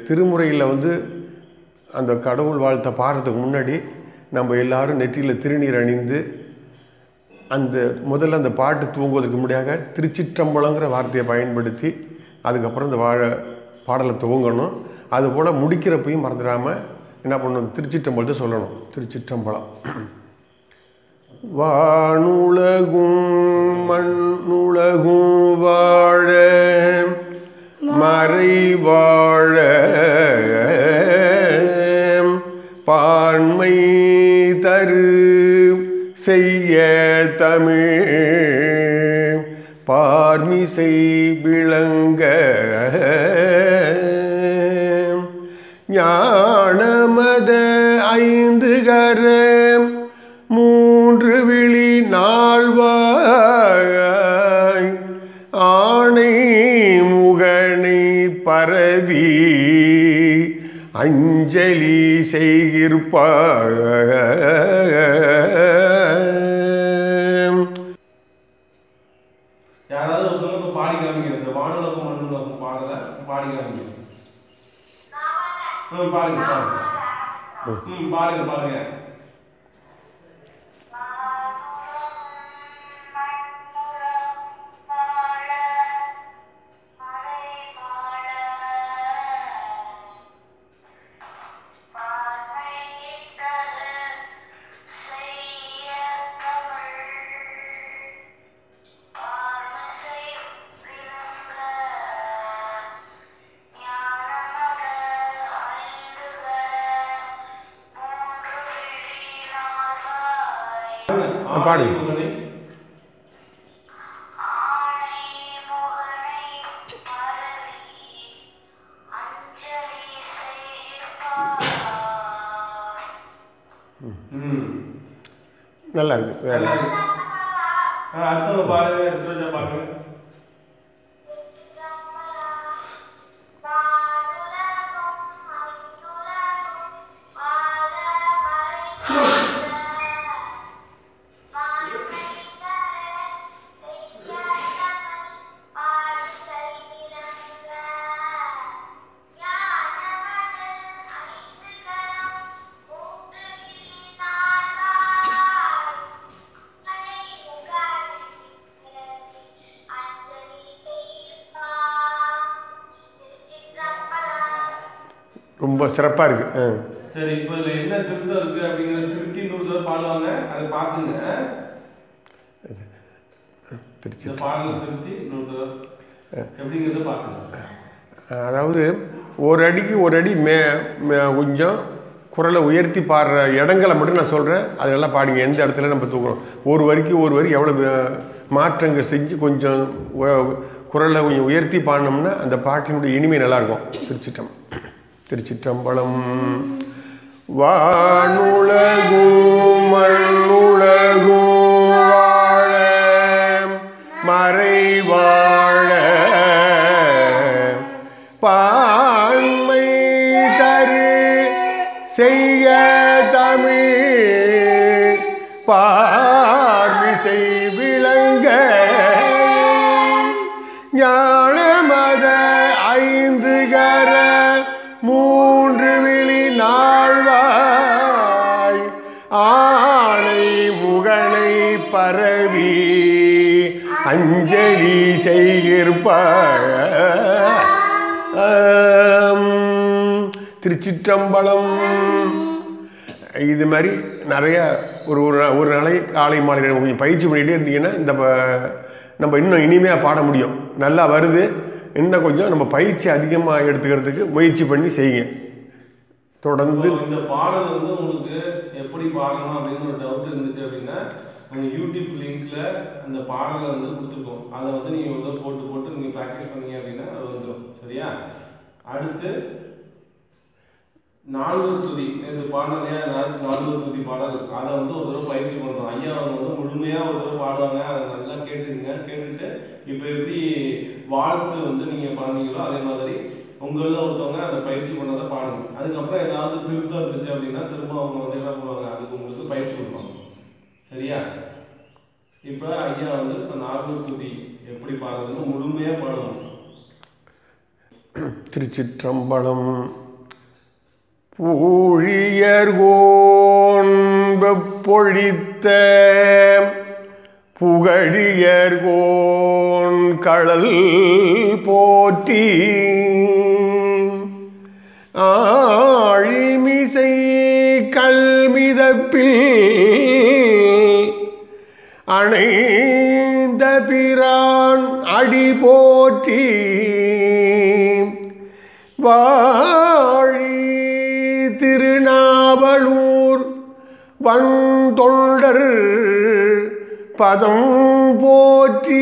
திருமுறையில் வந்து அந்த கடவுள் வாழ்த்தை பாடுறதுக்கு முன்னாடி நம்ம எல்லாரும் நெற்றியில் திருநீர் அணிந்து அந்த முதல்ல அந்த பாட்டு துவங்குவதற்கு முன்னாடியாக திருச்சிற்றம்பலங்கிற வார்த்தையை பயன்படுத்தி அதுக்கப்புறம் இந்த பாடலை துவங்கணும். அதுபோல் முடிக்கிறப்பையும் மறந்துடாமல் என்ன பண்ணணும், திருச்சிற்றம்பலத்தை சொல்லணும். திருச்சிற்றம்பலம். வானுலகும் மண்ணுலகும் வாழ மறை வாழ பான்மை தரு செய்ய தமிழ் பார்மிசை விளங்க ஞானமத ஐந்து கர மூன்று விழி நால்வாய் ஆணை முகனை பரவி அஞ்சலி செய்கிற்பாய். யாராவது ஒருத்தவங்க பாடி காமிங்க. இந்த வானுலகம் மண்ணுலகம் பாடல பாடி காமிங்க. பாருங்க பாருங்க பாருங்க பாருங்க. பாடு. நல்லா இருக்கு. வேற அடுத்தவங்க பாருங்க. எடுத்து பாருங்க. ரொம்ப சிறப்பாக இருக்குது. சரி, இப்போ இதில் என்ன திருத்தம் இருக்குது அப்படிங்கிற திருத்தி நூறு பாடுவாங்க, அதை பார்த்துங்க. திருச்சி பாடல் திருத்தி நூறு எப்படிங்கிறத பார்த்துங்க. அதாவது ஒரு அடிக்கு ஒரு அடி கொஞ்சம் குரலை உயர்த்தி பாடுற இடங்களை மட்டும் நான் சொல்கிறேன். அது நல்லா பாடுங்க. எந்த இடத்துல நம்ம தூக்குறோம், ஒரு வரிக்கு ஒரு வரி எவ்வளோ மாற்றங்கள் செஞ்சு கொஞ்சம் குரலை கொஞ்சம் உயர்த்தி பாடினோம்னா அந்த பாட்டினுடைய இனிமை நல்லாயிருக்கும். திருச்சிற்றம்பலம். வானுலகும் மண்ணுலகும் வாழ மறை வாழ பான்மை தரு செய்ய தமிழ் பார்மிசை விளங்க ஞானமத ஐந்து கர மூன்று விழி நால்வாய் ஆணை முகனை பரவி அஞ்சலி செய்கிற்பாய். திருச்சிற்றம்பலம். இது மாதிரி நிறைய ஒரு நாளை காலை மாலை கொஞ்சம் பயிற்சி பண்ணிகிட்டே இருந்தீங்கன்னா இந்த நம்ம இன்னும் இனிமையாக பாட முடியும். நல்லா வருது. இன்னும் கொஞ்சம் நம்ம பயிற்சி அதிகமாக எடுத்துக்கிறதுக்கு முயற்சி பண்ணி செய்யுங்க. தொடர்ந்து இந்த பாடல் வந்து உங்களுக்கு எப்படி பாடணும் அப்படின்னு ஒரு டவுட் இருந்துச்சு அப்படின்னா உங்கள் யூடியூப் லிங்க்ல அந்த பாடலை வந்து கொடுத்துருக்கோம். அதை வந்து நீங்கள் ஒரு போட்டு நீங்கள் ப்ராக்டிஸ் பண்ணீங்க அப்படின்னா அது வந்துடும். சரியா? அடுத்து நால்வர் துதி, இது பாடலையா நால்வர் துதி பாடல், அதை வந்து ஒரு தடவை பயிற்சி பண்ணுறோம். ஐயா அவங்க வந்து முழுமையாக ஒரு தடவை பாடுவாங்க. அதை நல்லா கேட்டுருங்க. கேட்டுட்டு இப்போ எப்படி வாழ்த்து வந்து நீங்கள் பாடுனீங்களோ அதே மாதிரி உங்களில் ஒருத்தவங்க அதை பயிற்சி பண்ணதை பாடுங்க. அதுக்கப்புறம் ஏதாவது திருத்தம் இருந்துச்சு அப்படின்னா திரும்ப அவங்க வந்து என்ன பண்ணுவாங்க, அதுக்கு உங்களுக்கு பயிற்சி கொடுப்பாங்க. சரியா? இப்போ ஐயா வந்து இப்போ நால்வர் துதி எப்படி பாடுறதுன்னு முழுமையாக பாடுவாங்க. திருச்சிற்றம்பலம். ஊழியர்கோன் வெப்பொழித்த புகழியர்கோன் களல் போற்றி ஆழிமிசை கல்மிதப்பில் அணைந்த பிரான் அடி போற்றி வாழி திருநாவலூர் வந்தொண்டர் பதம் போற்றி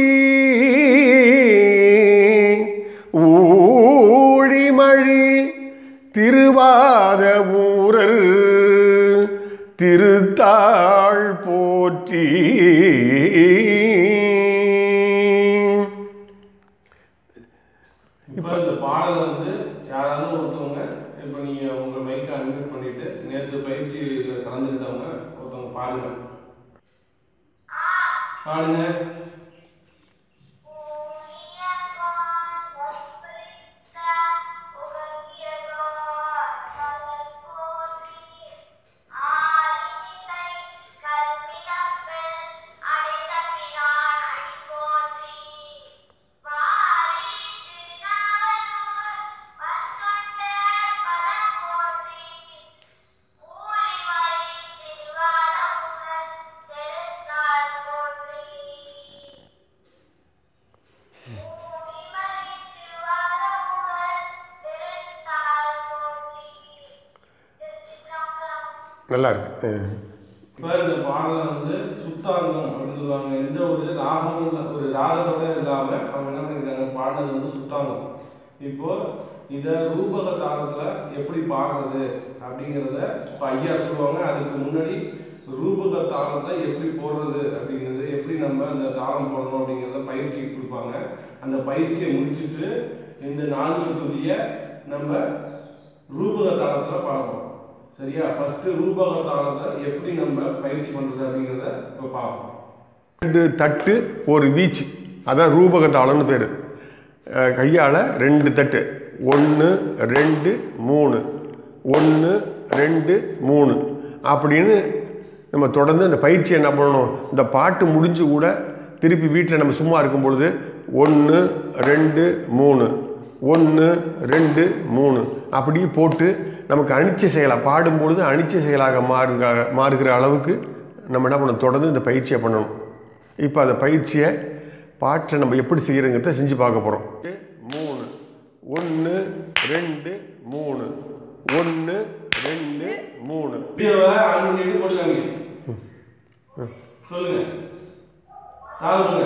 ஊழிமழி திருவாத ஊரர் திருத்தாள் போற்றி. இப்போ இந்த பாடலை வந்து யாராவது ஒருத்தவங்க இப்போ நீங்கள் உங்கள் மைக்கை அன்மியூட் பண்ணிட்டு நேற்று பயிற்சியில் கலந்துக்கிட்டவங்க ஒருத்தவங்க பாடுங்க பாடுங்க. நல்லா இருக்கு. இப்போ இந்த பாடலை வந்து சுத்தாங்கம் அப்படின்னு சொல்லுவாங்க. எந்த ஒரு ராகமும் இல்லை, ஒரு ராகத்தோட இல்லாமல் அவங்க என்ன பண்ணியிருக்காங்க, பாடுறது வந்து சுத்தாங்கம். இப்போ இதை ரூபக தாளத்தில் எப்படி பாடுறது அப்படிங்கிறத இப்போ ஐயா சொல்லுவாங்க. அதுக்கு முன்னாடி ரூபக தாளத்தை எப்படி போடுறது அப்படிங்கிறது, எப்படி நம்ம அந்த தாளம் போடணும் அப்படிங்கிறத பயிற்சி கொடுப்பாங்க. அந்த பயிற்சியை முடிச்சுட்டு இந்த 4 துதியை நம்ம ரூபக தாளத்தில் பாடுறோம். சரியா? ஃபர்ஸ்ட் ரூபக தாளத்தை எப்படி நம்ம பயிற்சி பண்றது அப்படிங்கிறத இப்போ பார்ப்போம். 2 தட்டு ஒரு வீச்சு, அதான் ரூபக தாளம்னு பேர். கையால் 2 தட்டு, 1 2 3 1 2 3 அப்படின்னு நம்ம தொடர்ந்து அந்த பயிற்சி என்ன பண்ணணும், இந்த பாட்டு முடிஞ்சு கூட திருப்பி வீட்டில் நம்ம சும்மா இருக்கும் பொழுது 1 2 3 1 2 3 அப்படி போட்டு நமக்கு அனிச்சை செயலாக பாடும்பொழுது அனிச்சை செயலாக மாறுகிற அளவுக்கு நம்ம என்ன பண்ணணும், தொடர்ந்து இந்த பயிற்சியை பண்ணணும். இப்போ அந்த பயிற்சியை பாட்டை நம்ம எப்படி செய்கிறோங்கிறத செஞ்சு பார்க்க போகிறோம். 3 1 2 3 1 2 3 வீடியோவை ஆன் பண்ணிட்டு போடுங்க. சொல்லுங்க, தாளுங்க.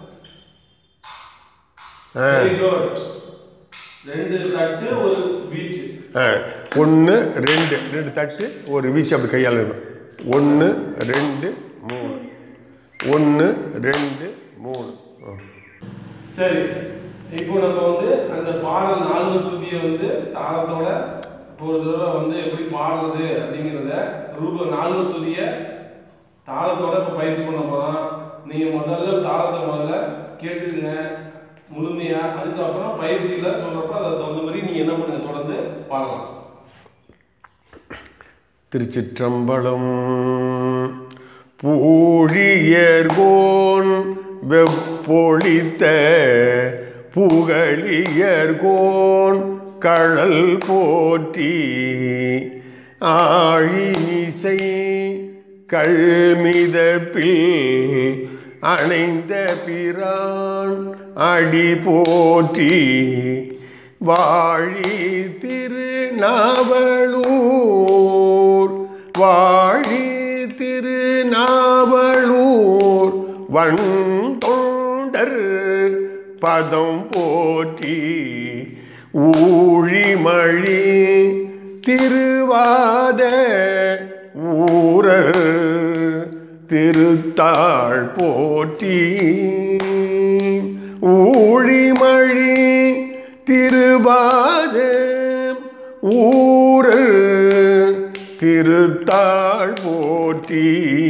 Very good. 2 தட்டு ஒரு வீச்சு. 1 2 தட்டு ஒரு வீச்சு அப்படி கையால் இருக்கும். 1 2 3 1 2 3. சரி, இப்போ நம்ம வந்து அந்த பாடல் 4 துதியை வந்து தாளத்தோட ஒரு தடவை வந்து எப்படி பாடுறது அப்படிங்கிறத 4 துதியை தாளத்தோட இப்போ பயிற்சி பண்ண போகிறோம். நீங்கள் முதல்ல தாளத்தை கேட்டுருங்க முழுமையா. அதுக்கப்புறம் பயிற்சியில் சொல்கிறப்ப அதை தகுந்த மாதிரி நீங்கள் என்ன பண்ணுங்க, தொடர்ந்து பாடலாம். திருச்சிற்றம்பலம். பூழியர்கோன் வெப்பொழித்த புகழியர்கோன் களல் போற்றி ஆழிமிசை கல்மிதப்பில் அணைந்த பிரான் அடி போற்றி வாழி திருநாவலூர் வாழி திருநாவலூர் வந்தொண்டர் பதம் போற்றி ஊழிமழி திருவாத ஊரர் திருத்தாள் போற்றி ஊழிமழி திருவாத ஊரர் திருத்தாள் போற்றி